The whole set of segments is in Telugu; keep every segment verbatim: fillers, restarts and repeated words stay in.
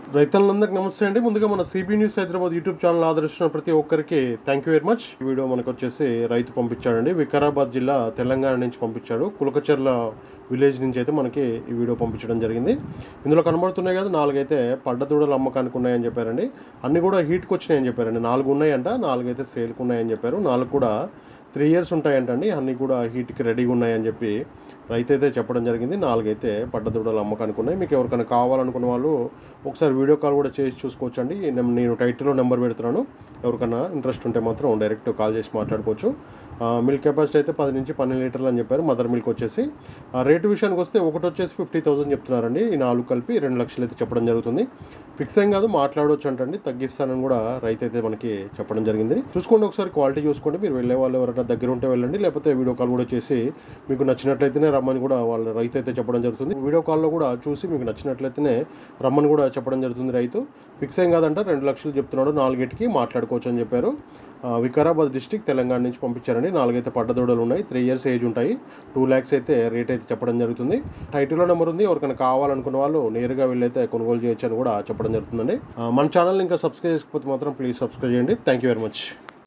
రైతులందరికీ నమస్తే అండి. ముందుగా మన CB news Hyderabad YouTube channel ఆదరిస్తున్న ప్రతి ఒక్కరికి థ్యాంక్ యూ వెరీ మచ్. ఈ వీడియో మనకు వచ్చేసి రైతు పంపించాడండి. వికారాబాద్ జిల్లా తెలంగాణ నుంచి పంపించాడు. కులకచర్ల విలేజ్ నుంచి అయితే మనకి ఈ వీడియో పంపించడం జరిగింది. ఇందులో కనబడుతున్నాయి కదా, నాలుగైతే పడ్డదూడలు అమ్మకానికి ఉన్నాయని చెప్పారండి. అన్నీ కూడా హీట్కి వచ్చినాయని చెప్పారండి. నాలుగు ఉన్నాయంట, నాలుగైతే సేల్కి ఉన్నాయని చెప్పారు. నాలుగు కూడా త్రీ ఇయర్స్ ఉంటాయంటండి. అన్నీ కూడా హీట్కి రెడీగా ఉన్నాయని చెప్పి రైతు అయితే చెప్పడం జరిగింది. నాలుగైతే పడ్డదూడలు అమ్మకానికి ఉన్నాయి. మీకు ఎవరికైనా కావాలనుకున్న వాళ్ళు ఒకసారి వీడియో కాల్ కూడా చేసి చూసుకోవచ్చండి. నేను టైటిల్లో నెంబర్ పెడుతున్నాను. ఎవరికైనా ఇంట్రెస్ట్ ఉంటే మాత్రం డైరెక్ట్ కాల్ చేసి మాట్లాడుకోవచ్చు. మిల్క్ కెపాసిటీ అయితే పది నుంచి పన్నెండు లీటర్లు అని చెప్పారు. మదర్ మిల్క్ వచ్చేసి రేటు విషయానికి వస్తే ఒకటి వచ్చేసి ఫిఫ్టీ థౌసండ్ చెప్తున్నారండి. ఈ నాలుగు కలిపి రెండు లక్షలు అయితే చెప్పడం జరుగుతుంది. ఫిక్స్ ఏం కాదు, మాట్లాడవచ్చు అంటండి. తగ్గిస్తానని కూడా రైతు అయితే మనకి చెప్పడం జరిగింది. చూసుకోండి, ఒకసారి క్వాలిటీ చూసుకోండి. మీరు వెళ్ళే వాళ్ళు ఎవరైనా దగ్గర ఉంటే వెళ్ళండి, లేకపోతే వీడియో కాల్ కూడా చేసి మీకు నచ్చినట్లయితేనే రమ్మని కూడా వాళ్ళు రైతు అయితే చెప్పడం జరుగుతుంది. వీడియో కాల్లో కూడా చూసి మీకు నచ్చినట్లయితేనే రమ్మని కూడా చెప్పడం జరుగుతుంది రైతు. ఫిక్స్ ఏం కాదంట, రెండు లక్షలు చెప్తున్నాడు. నాలుగిటికి మాట్లాడుకోవచ్చు అని చెప్పారు. వికారాబాద్ డిస్టిక్ తెలంగాణ నుంచి పంపించారండి. నాలుగైతే పడ్డదూడలు ఉన్నాయి. త్రీ ఇయర్స్ ఏజ్ ఉంటాయి. టూ ల్యాక్స్ అయితే రేట్ అయితే చెప్పడం జరుగుతుంది. టైటిల్లో నెంబర్ ఉంది. ఎవరికైనా కావాలనుకున్న వాళ్ళు నేరుగా వెళ్ళైతే కొనుగోలు చేయొచ్చు అని కూడా చెప్పడం జరుగుతుందండి. మన ఛానల్ని ఇంకా సబ్స్క్రైబ్ చేసుకోకపోతే మాత్రం ప్లీజ్ సబ్స్క్రైబ్ చేయండి. Thank you very much.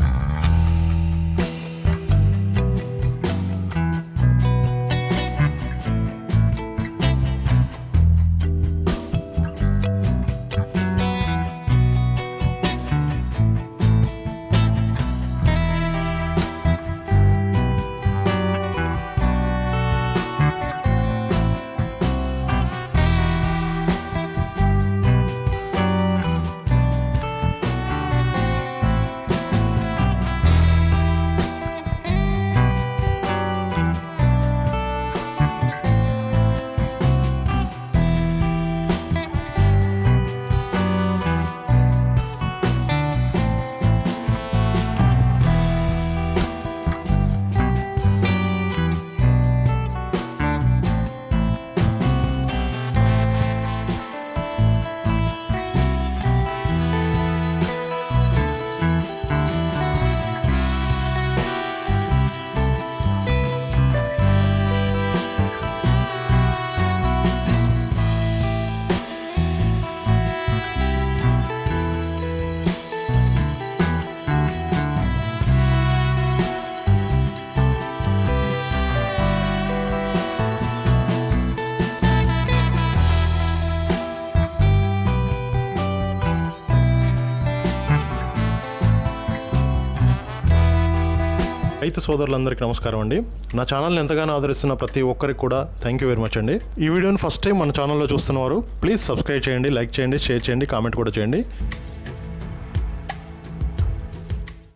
రైతు సోదరులందరికీ నమస్కారం అండి. నా ఛానల్ని ఎంతగానో ఆదరిస్తున్న ప్రతి ఒక్కరికి కూడా థ్యాంక్ యూ వెరీ మచ్ అండి. ఈ వీడియోని ఫస్ట్ టైం మన ఛానల్లో చూస్తున్నవారు ప్లీజ్ సబ్స్క్రైబ్ చేయండి, లైక్ చేయండి, షేర్ చేయండి, కామెంట్ కూడా చేయండి.